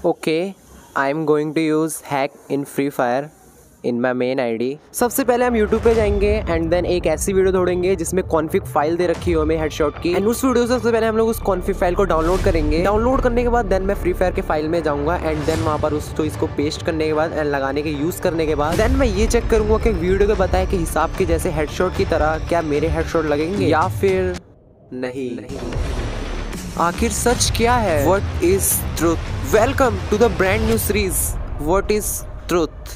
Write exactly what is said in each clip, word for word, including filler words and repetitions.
Okay, I'm going to use hack in Free Fire in my main ID. सबसे पहले हम YouTube पे जाएंगे एंड देन एक ऐसी वीडियो ढूंढेंगे जिसमें कॉन्फिग फाइल दे रखी हो हमें हेडशॉट की, एंड उस वीडियो से सबसे पहले हम लोग उस कॉन्फिग फाइल को डाउनलोड करेंगे। डाउनलोड करने के बाद देन मैं फ्री फायर के फाइल में जाऊंगा एंड देन वहाँ पर उस चीज को पेस्ट करने के बाद एंड लगाने के यूज करने के बाद देन मैं ये चेक करूंगा कि वीडियो के बताए के हिसाब के जैसे हेडशॉट की तरह क्या मेरे हेडशॉट लगेंगे या फिर नहीं, नहीं। आखिर सच क्या है? What is truth? Welcome to the brand new series what is truth.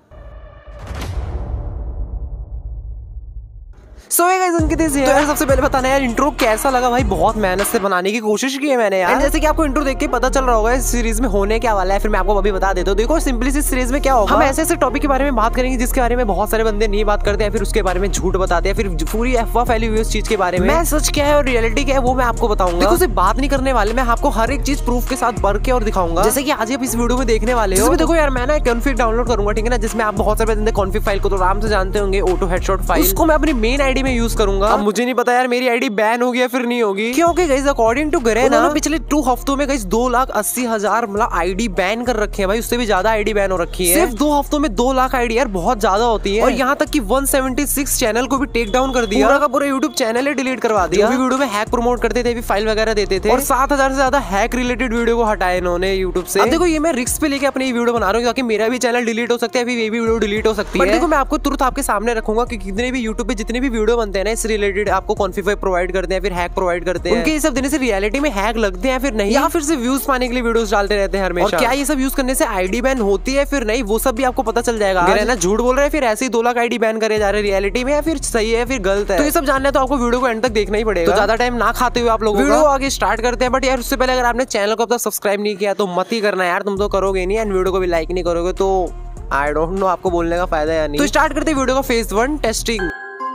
So hey guys, उनके तो यार सबसे पहले बताना यार इंट्रो कैसा लगा भाई। बहुत मेहनत से बनाने की कोशिश की है मैंने यार। जैसे कि आपको इंट्रो देख के पता चल रहा होगा इस सीरीज में होने क्या वाला है, फिर मैं आपको अभी बता देता हूँ। देखो सिंपली इस सीरीज में क्या होगा, हम ऐसे ऐसे टॉपिक के बारे में बात करेंगे जिसके बारे में बहुत सारे बंदे नहीं बात करते हैं, फिर उसके बारे में झूठ बताते हैं, फिर पूरी अफवाह फैली हुई उस चीज के बारे में। मैं सच क्या है और रियलिटी क्या है वो मैं आपको बताऊंगा। देखो सिर्फ बात नहीं करने वाले, मैं आपको हर एक चीज प्रूफ के साथ भर के और दिखाऊंगा। जैसे कि आज आप इस वीडियो में देखने वाले हो। देखो यार मैं ना कॉन्फिग डाउनलोड करूंगा, ठीक है ना, जिसमें आप बहुत सारे बंदे कॉन्फिग फाइल को तो आराम से जानते होंगे, ऑटो हेडशॉट फाइल, उसको मैं अपनी मेन आईडी में यूज करूंगा। मुझे नहीं पता यार मेरी आईडी बैन होगी या फिर नहीं होगी, क्योंकि गाइस अकॉर्डिंग टू गरेना पिछले टू हफ्तों में गाइस दो लाख अस्सी हजार मतलब आईडी बैन कर रखे हैं भाई। उससे भी ज्यादा आईडी बैन हो रखी है। सिर्फ दो हफ्तों में दो लाख आईडी यार बहुत ज्यादा होती है। और यहाँ तक कि एक सौ छिहत्तर चैनल को भी टेक डाउन कर दिया, पूरा का पूरा यूट्यूब चैनल ही डिलीट करवा दिया। जो भी वीडियो में हैक प्रमोट करते थे, भी फाइल वगैरह देते थे, और सात हजार से ज्यादा हैक रिलेटेड वीडियो को हटाए इन्होंने यूट्यूब से। अब देखो ये मैं रिस्क पे लेके अपनी वीडियो बना रहा हूँ ताकि मेरा भी चैनल डिलीट हो सकता है, ये भी वीडियो डिलीट हो सकती है। देखो मैं आपको तुरंत आपके सामने रखूंगा कि कितने भी यूट्यूब पे जितने भी वीडियो बनते हैं ना इस रिलेटेड आपको कॉन्फिग प्रोवाइड करते हैं, फिर हैक प्रोवाइड करते हैं, उनके ये सब देने से रियलिटी में हैक लगते हैं फिर नहीं, या फिर से व्यूज पाने के लिए वीडियोस डालते रहते हैं हमेशा। और क्या ये सब यूज करने से आईडी बैन होती है फिर नहीं, वो सब भी आपको पता चल जाएगा। अगर ना झूठ बोल रहे हैं फिर ऐसे ही दो लाख आईडी बैन करे जा रहे हैं रियलिटी में, या फिर सही है फिर गलत है। तो ये सब जानना है तो आपको वीडियो को एंड तक देखना ही पड़ेगा। तो ज्यादा टाइम ना खाते हुए आप लोगों वीडियो आगे स्टार्ट करते हैं। बट यार उससे पहले अगर आपने चैनल को अब तक सब्सक्राइब नहीं किया तो मत ही करना यार, तुम तो करोगे नहीं, एंड वीडियो को भी लाइक नहीं करोगे तो आई डोंट नो आपको बोलने का फायदा या नहीं। तो स्टार्ट करते हैं वीडियो का फेज वन टेस्टिंग।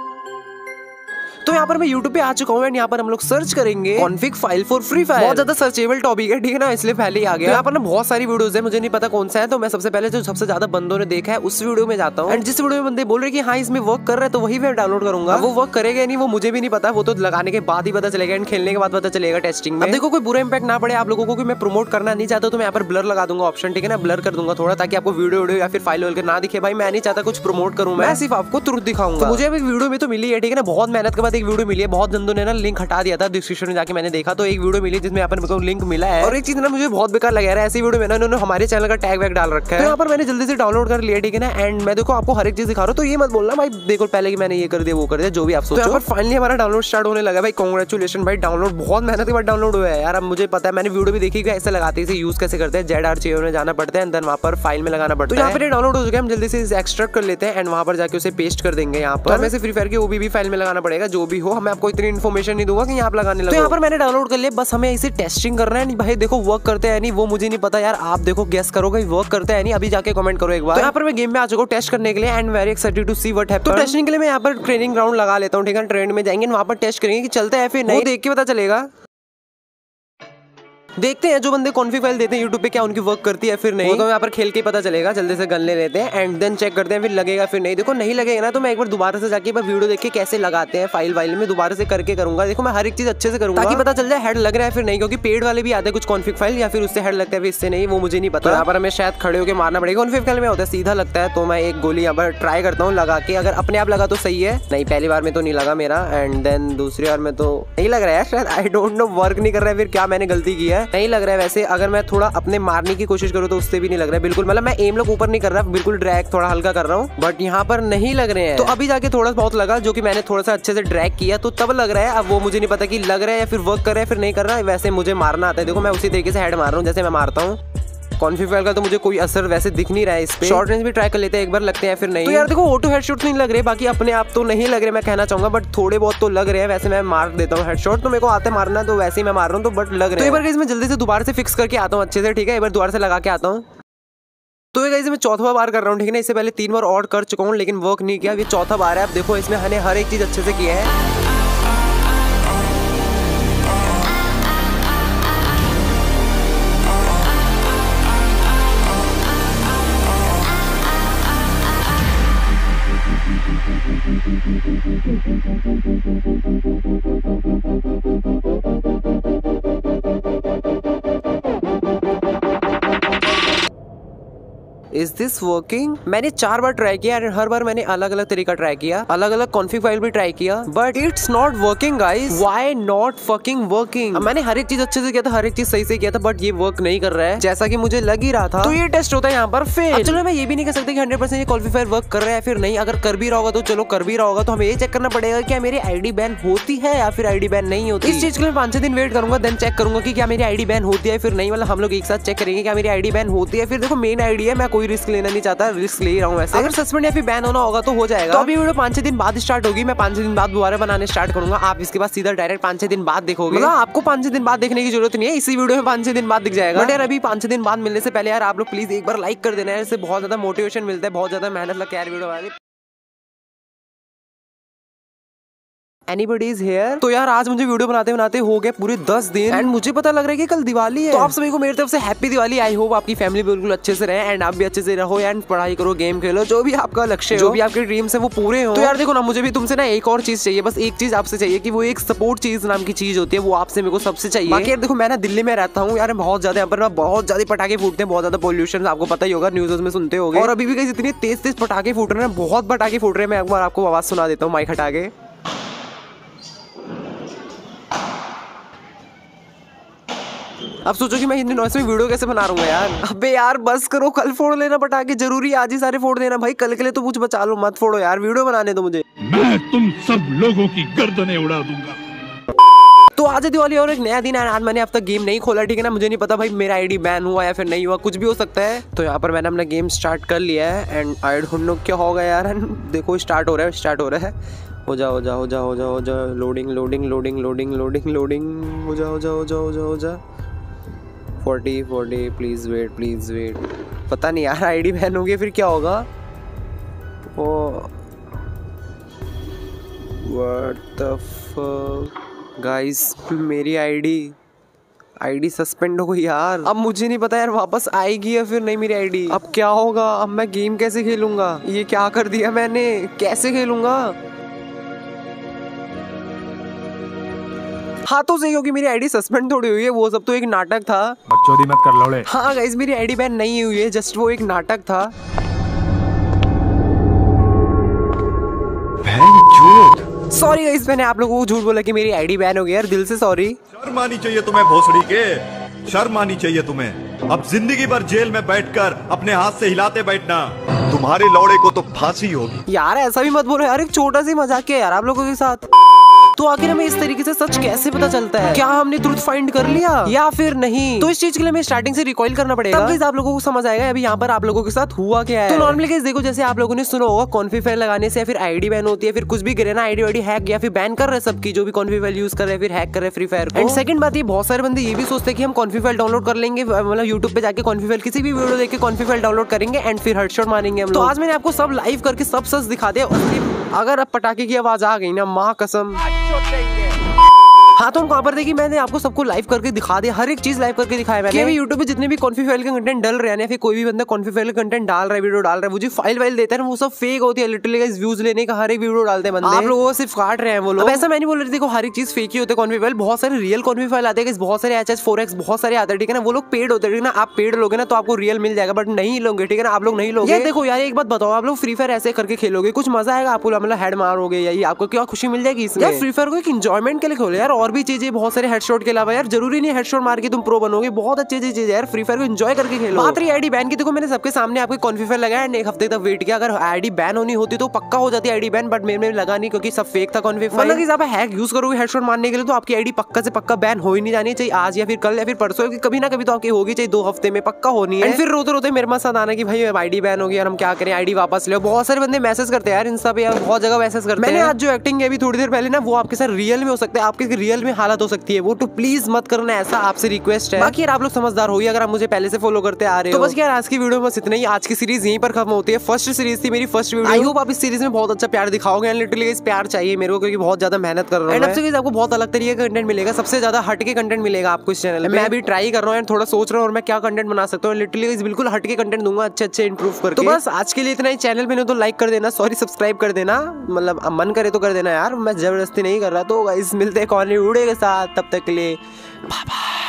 तो यहाँ पर मैं YouTube पे आ चुका हूँ एंड यहाँ पर हम लोग सर्च करेंगे config file for Free Fire. बहुत ज्यादा सर्चेबल टॉपिक है, ठीक है ना, इसलिए पहले ही आ गया। तो यहाँ पर ना बहुत सारी वीडियोस है, मुझे नहीं पता कौन सा है, तो मैं सबसे पहले जो सबसे ज्यादा बंदों ने देखा है उस वीडियो में जाता हूँ। एंड जिस वीडियो में बंदे बोल रहे कि हाँ इसमें वर्क कर रहा है तो वही मैं डाउनलोड करूंगा। वो वर्क करेगा नहीं वो मुझे भी नहीं पता, वो तो लगाने के बाद ही पता चलेगा एंड खेलने के बाद पता चलेगा टेस्टिंग में। अब देखो कोई बुरा इंपैक्ट ना पड़े आप लोगों को, मैं प्रमोट करना नहीं चाहता तो मैं यहाँ पर ब्लर लगा दूंगा ऑप्शन, ठीक है ना, ब्लर कर दूंगा थोड़ा ताकि आपको वीडियो वीडियो या फिर फाइल वाइल ना दिखे। भाई मैं नहीं चाहता कुछ प्रमोट करूँ, मैं सिर्फ आपको तुरंत दिखाऊंगा। मुझे अभी वीडियो में तो मिली है, ठीक है ना, बहुत मेहनत के बाद एक वीडियो मिली है। बहुत बंदों ने ना लिंक हटा दिया था डिस्क्रिप्शन में जाके, मैंने देखा तो एक वीडियो मिली जिसमें यहाँ पर मेरे को लिंक मिला है। और एक चीज ना मुझे बहुत बेकार लगा रहा है ऐसी वीडियो में ना इन्होंने हमारे चैनल का टैग वैग डाल रखा है। तो यहाँ पर मैंने जल्दी से डाउनलोड कर लिया, ठीक है ना, एंड मैं देखो आपको हर एक चीज दिखा रहा हूँ, तो ये मत बोलना भाई देखो पहले कि मैंने ये कर दिया वो कर दिया, जो भी आप सोचो। तो फाइनली हमारा डाउनलोड स्टार्ट होने लगा भाई, कांग्रेचुलेशन भाई, डाउनलोड बहुत मेहनत के बाद डाउनलोड हुआ है यार। अब मुझे पता है, मैंने वीडियो भी देखी ऐसे लगाते हैं, यूज कैसे करते हैं, जेड आर चाहिए में जाना पड़ता है, देन वहाँ पर फाइल में लगाना पड़ता है। यहाँ पर डाउनलोड हो चुका है, हम जल्दी से एक्सट्रैक्ट कर लेते हैं एंड वहाँ पर जाके उसे पेस्ट कर देंगे। यहाँ पर हमें से फ्री फायर की ओबीबी फाइल में लगाना पड़ेगा, जो भी हो, मैं आपको इतनी इन्फॉर्मेशन नहीं दूंगा कि यहाँ लगाने लगे। तो यहाँ पर मैंने डाउनलोड कर लिया, बस हमें इसे टेस्टिंग करना है। नहीं भाई देखो वर्क करते हैं नहीं वो मुझे नहीं पता यार, आप देखो गेस करोगे वर्क करते हैं नहीं, अभी जाके कमेंट करो एक बार। तो यहाँ पर मैं गेम में आ चुका हूँ टेस्ट करने के लिए and very excited to see what happens. तो टेस्टिंग के लिए मैं यहाँ पर ट्रेनिंग ग्राउंड लगा लेता हूँ, ठीक है, ट्रेंड में जाएंगे वहाँ पर टेस्ट करेंगे कि चलता है फिर नहीं, देख के पता चलेगा। देखते हैं जो बंदे कॉन्फिग फाइल देते हैं यूट्यूब पे क्या उनकी वर्क करती है फिर नहीं, तो यहाँ पर खेल के पता चलेगा। जल्दी से गन ले लेते हैं एंड देन चेक करते हैं फिर लगेगा फिर नहीं। देखो नहीं लगेगा ना तो मैं एक बार दोबारा से जाके वीडियो देख के कैसे लगाते हैं फाइल वाइल में दोबारा से करके करूंगा। देखो मैं हर एक चीज अच्छे से करूंगा ताकि पता चल जाए हेड लग रहा है फिर नहीं, क्योंकि पेड वाले भी आते हैं कुछ कॉन्फिग फाइल या फिर उससे हेड लगता है इससे नहीं, वो मुझे नहीं पता। यहाँ पर हमें शायद खड़े होकर मारना पड़ेगा, कॉन्फिग फाइल में होता है सीधा लगता है। तो मैं एक गोली यहाँ पर ट्राई करता हूँ लगा के, अगर अपने आप लगा तो सही है, नहीं पहली बार में तो नहीं लगा मेरा, एंड देन दूसरी बार में तो नहीं लग रहा है शायद, आई डोंट नो वर्क नहीं कर रहा है फिर क्या मैंने गलती की है, नहीं लग रहा है। वैसे अगर मैं थोड़ा अपने मारने की कोशिश करूँ तो उससे भी नहीं लग रहा है बिल्कुल, मतलब मैं एम लोग ऊपर नहीं कर रहा, बिल्कुल ड्रैग थोड़ा हल्का कर रहा हूँ, बट यहाँ पर नहीं लग रहे हैं। तो अभी जाके थोड़ा बहुत लगा जो कि मैंने थोड़ा सा अच्छे से ड्रैग किया तो तब लग रहा है। अब वो मुझे नहीं पता कि लग रहा है या फिर वर्क कर रहा है फिर नहीं कर रहा है। वैसे मुझे मारना आता है, देखो मैं उसी तरीके से हेड मार रहा हूँ जैसे मैं मारता हूँ। कॉन्फिग फाइल का तो मुझे कोई असर वैसे दिख नहीं रहा है इस पे। शॉर्ट रेंज भी ट्राई कर लेते हैं एक बार, लगते हैं फिर नहीं। तो यार देखो ऑटो हेडशॉट नहीं लग रहे, बाकी अपने आप तो नहीं लग रहे मैं कहना चाहूंगा, बट थोड़े बहुत तो लग रहे हैं। वैसे मैं मार देता हूँ हेडशॉट, तो मेरे को आते मारना तो वैसे ही मैं मार रहा हूँ, तो बट लग रहे हैं। तो एक बार मैं जल्दी से दोबारा से फिक्स करके आता हूँ अच्छे से, ठीक है, एक बार दोबारा से लगा के आता हूँ। तो ये गाइस मैं चौथा बार कर रहा हूँ, ठीक है ना, इससे पहले तीन बार और कर चुका हूँ लेकिन वर्क नहीं किया, ये चौथा बार है। अब देखो इसमें हमने हर एक चीज अच्छे से किया है। Is this working? मैंने चार बार ट्राई किया एंड हर बार मैंने अलग अलग तरीका ट्राई किया, अलग अलग कॉन्फिग फाइल भी ट्राई किया, but it's not working guys. Why not fucking working? मैंने हर एक चीज अच्छे से किया था, हर एक चीज सही से किया था, बट ये वर्क नहीं कर रहा है जैसा कि मुझे लग ही रहा था। तो ये टेस्ट होता है यहाँ पर फेल। चलो मैं ये भी नहीं कह सकता कि हंड्रेड परसेंट ये कॉन्फिग फाइल वर्क कर रहा है फिर नहीं। अगर कर भी रहा होगा तो चलो कर भी रहा होगा, तो हमें ये चेक करना पड़ेगा क्या मेरी आईडी बैन होती है या फिर आईडी बैन नहीं होती। इस चीज के लिए पांच छह दिन वेट करूंगा, देन चेक करूंगा कि क्या मेरी आईडी बैन होती है फिर नहीं। मतलब हम लोग एक साथ चेक करेंगे क्या मेरी आईडी बैन होती है फिर। देखो मेन आईडी है, मैं कोई रिस्क लेना नहीं चाहता, रिस्क ले रहा हूँ वैसे। अगर सस्पेंड या फिर बैन होना होगा तो हो जाएगा। तो अभी वीडियो पांच छह दिन बाद स्टार्ट होगी, मैं पांच छह दिन बाद दोबारा बनाने स्टार्ट करूंगा। आप इसके बाद सीधा डायरेक्ट पांच छह दिन बाद देखोगे। मतलब आपको पांच छह दिन बाद देखने की जरूरत नहीं है, इसी वीडियो में पांच छह दिन बाद दिख जाएगा। बट यार अभी पांच छह दिन बाद मिलने से पहले यार आप लोग प्लीज एक बार लाइक कर देना है, इससे बहुत ज्यादा मोटिवेशन मिलता है, बहुत ज्यादा मेहनत लगता है यार वीडियो वाली। Anybody is here? तो यार आज मुझे वीडियो बनाते बनाते हो गए पूरे दस दिन एंड मुझे पता लग रहा है कि कल दिवाली है। तो आप सभी को मेरी तरफ से हैप्पी दिवाली। आई होप आपकी फैमिली बिल्कुल अच्छे से रहे एंड आप भी अच्छे से रहो एंड पढ़ाई करो, गेम खेलो, जो भी आपका लक्ष्य जो भी आपके ड्रीम्स है वो पूरे हो। तो यार देखो ना, मुझे भी तुमसे ना एक और चीज चाहिए, बस एक चीज आपसे चाहिए कि वो एक सपोर्ट चीज नाम की चीज होती है, वो आपसे मेरे को सबसे चाहिए। बाकी यार देखो मैं ना दिल्ली में रहता हूँ यार, बहुत ज्यादा यहाँ पर बहुत ज्यादा पटाखे फूटते हैं, बहुत ज्यादा पोल्यूशन आपको पता ही होगा, न्यूज में सुनते होगे। और अभी भी कहीं इतनी तेज तेज पटाखे फूट रहे हैं, बहुत पटाखे फूट रहे हैं। मैं एक बार आपको आवाज सुना देता हूँ माइक हटा के। अब सोचो कि मैं हिंदी नॉइस में वीडियो कैसे बना रहा हूँ यार। अबे यार बस करो, कल फोड़ लेना पटाखे, जरूरी आज ही सारे फोड़ देना भाई, कल के लिए तो कुछ बचा लो, मत फोड़ो यार, वीडियो बनाने दो मुझे। मैं तुम सब लोगों की गर्दनें उड़ा दूंगा। तो आज दिवाली और एक नया दिन है। आज मैंने अब तक गेम नहीं खोला, ठीक है ना, मुझे नहीं पता भाई मेरा आईडी बैन हुआ या फिर नहीं हुआ, कुछ भी हो सकता है। तो यहाँ पर मैंने अपना गेम स्टार्ट कर लिया है एंड आई डोंट नो क्या होगा यार। देखो स्टार्ट हो रहा है, स्टार्ट हो रहा है, हो जा हो जा हो जा हो जा हो जा, loading loading loading loading loading loading, हो जा हो जा हो जा हो जा हो जा, forty forty, please wait please wait. पता नहीं यार आईडी बैन हो गई फिर क्या होगा। Oh what the fuck guys, मेरी आईडी आईडी सस्पेंड हो गई यार। अब मुझे नहीं पता यार वापस आएगी या फिर नहीं मेरी आईडी। अब क्या होगा, अब मैं गेम कैसे खेलूंगा, ये क्या कर दिया मैंने, कैसे खेलूंगा। हाँ तो सही होगी, मेरी आईडी सस्पेंड थोड़ी हुई है, वो सब तो एक नाटक था। बकचोदी मत कर लौड़े। हाँ गाइस मेरी आईडी बैन नहीं हुई है, जस्ट वो एक नाटक था। सॉरी गाइस, मैंने आप लोगों को झूठ बोला कि मेरी आईडी बैन हो गई यार, दिल से सॉरी। शर्म आनी चाहिए तुम्हें भोसड़ी के, शर्म आनी चाहिए तुम्हें। अब जिंदगी भर जेल में बैठकर अपने हाथ से हिलाते बैठना, तुम्हारे लौड़े को तो फांसी होगी। यार ऐसा भी मत बोलो यार, एक छोटा सी मजाक है यार आप लोगों के साथ। तो आखिर हमें इस तरीके से सच कैसे पता चलता है, क्या हमने ट्रुथ फाइंड कर लिया या फिर नहीं। तो इस चीज के लिए हमें स्टार्टिंग से रिकॉइल करना पड़ेगा, तब गाइस आप लोगों को समझ आएगा अभी यहाँ पर आप लोगों के साथ हुआ क्या है। तो नॉर्मली गाइस देखो, जैसे आप लोगों ने सुना होगा कॉन्फिग फाइल लगाने से या फिर आईडी बैन होती है, फिर कुछ भी करे ना आईडी वाईडी हैक या फिर बैन कर रहे सबकी, जो भी कॉन्फिग फाइल यूज कर रहे हैं फिर हैक कर रहे हैं फ्री फायर को। एंड सेकंड बात ये, बहुत सारे बंदे ये भी सोचते हैं कि हम कॉन्फिग फाइल डाउनलोड कर लेंगे, मतलब यूट्यूब पे जाके कॉन्फिग फाइल किसी भी वीडियो देख के कॉन्फिग फाइल डाउनलोड करेंगे एंड फिर हेडशॉट मारेंगे हम। तो आज मैंने आपको सब लाइव करके सब सच दिखा दिया। अगर अब पटाखे की आवाज आ गई ना, माँ कसम। हाँ तो हम कहाँ पर देखिए, मैंने आपको सबको लाइव करके दिखा दिया, हर एक चीज लाइव करके दिखाया मैंने। अभी यूट्यूब पे जितने भी कॉन्फिग फाइल के कंटेंट डल रहे हैं, फिर कोई भी बंदा कॉन्फिग फाइल का कंटेंट डाल रहा है, वीडियो डाल रहा है, वो जो फाइल वाइल देता है वो सब फेक होती है, लिटरली गाइस व्यूज लेने का हर एक वीडियो डालते हैं बंदे, आप लोगों को सिर्फ काट रहे हैं वो लोग। ऐसा मैं नहीं बोल रही, देखो हर एक चीज फेक ही होते हैं कॉन्फिग फाइल, बहुत सारे रियल कॉन्फिग फाइल आते हैं, बहुत सारे एच एच फोर एक्स बहुत सारे आते हैं, ठीक है ना, वो लोग पेड होते हैं, ठीक है ना, आप पेड लोगे ना तो आपको रियल मिल जाएगा, बट नहीं लोगे, ठीक है ना, आप लोग नहीं लोगे। देखो यार एक बात बताओ, आप लोग फ्री फायर ऐसे करके खेलोगे, कुछ मजा आएगा आपको, मतलब हेड मारोगे या आपको क्या खुशी मिल जाएगी इसमें। फ्री फायर को एक एंजॉयमेंट के लिए खोलो यार, और भी चीजें बहुत सारे हेडशॉट के अलावा यार, जरूरी नहीं हेडशॉट मार के तुम प्रो बनोगे, बहुत अच्छी अच्छी चीज है यार, फ्री फायर को एंजॉय करके खेलो। बात रही आईडी बैन की, देखो मैंने सबके सामने आपको कॉन्फिग फाइल लगाया एंड एक हफ्ते तक वेट किया, अगर आईडी बैन होनी होती तो पक्का हो जाती आईडी बैन, बट मेरे में लगा नहीं क्योंकि सब फेक था कॉन्फिग फाइल। मतलब आप हैक यूज करोगे हेडशॉट मारने के लिए तो आपकी आईडी पक्का से पक्का बैन हो ही नहीं जानी चाहिए, आज या फिर कल या फिर परसों, कभी ना कभी तो आपकी होगी चाहिए, दो हफ्ते में पक्का होनी है। फिर रोते रोते मेरे साथ आना कि भाई आईडी बैन हो गई यार, हम क्या करें, आईडी वापस ले। बहुत सारे बंदे मैसेज करते हैं यार इंस्टा पे, यार बहुत जगह मैसेज करते हैं। मैंने आज जो एक्टिंग है अभी थोड़ी देर पहले ना, वो आपके साथ रियल में हो सकता है, आपके रियल में हालत हो सकती है वो, तो प्लीज मत करना ऐसा, आपसे रिक्वेस्ट है। बाकी यार आप लोग समझदार हो, अगर आप मुझे पहले से फॉलो करते आ रहे हो तो बस यार आज की वीडियो में बस इतना ही। आज की सीरीज यहीं पर खत्म होती है, फर्स्ट सीरीज थी मेरी, फर्स्ट वीडियो। आई होप आप इस सीरीज में बहुत अच्छा प्यार दिखाओगे, लिटरली इस प्यार चाहिए मेरे को, क्योंकि बहुत ज्यादा मेहनत कर रहा हूं। एंड आपको बहुत अलग तरीके का कंटेंट मिलेगा, सबसे ज्यादा हटके कंटेंट मिलेगा आपको इस चैनल में। मैं अभी ट्राई कर रहा हूँ, थोड़ा सोच रहा हूँ और मैं क्या कंटेंट बना सकता हूँ, लिटरली बिल्कुल हटके कंटेंट दूंगा, अच्छे अच्छे इंप्रूव करके। तो बस आज के लिए इतना ही, चैनल पे नहीं तो लाइक कर देना, सॉरी सब्सक्राइब कर देना, मतलब मन करे तो कर देना यार, मैं जबरदस्ती नहीं कर रहा। तो गाइस मिलते हैं कौन वीडियो के साथ, तब तक के लिए बाय बाय।